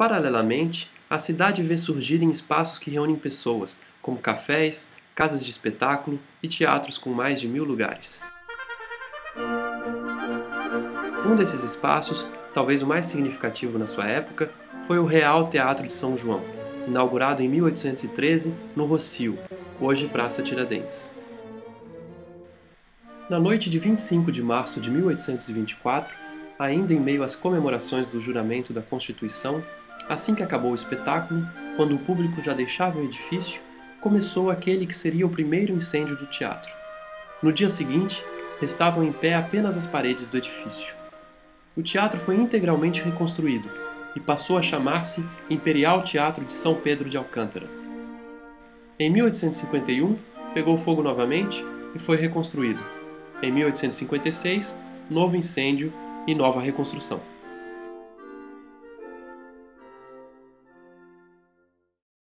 Paralelamente, a cidade vê surgirem espaços que reúnem pessoas, como cafés, casas de espetáculo e teatros com mais de 1000 lugares. Um desses espaços, talvez o mais significativo na sua época, foi o Real Teatro de São João, inaugurado em 1813 no Rossio, hoje Praça Tiradentes. Na noite de 25 de março de 1824, ainda em meio às comemorações do juramento da Constituição, assim que acabou o espetáculo, quando o público já deixava o edifício, começou aquele que seria o primeiro incêndio do teatro. No dia seguinte, restavam em pé apenas as paredes do edifício. O teatro foi integralmente reconstruído e passou a chamar-se Imperial Teatro de São Pedro de Alcântara. Em 1851, pegou fogo novamente e foi reconstruído. Em 1856, novo incêndio e nova reconstrução.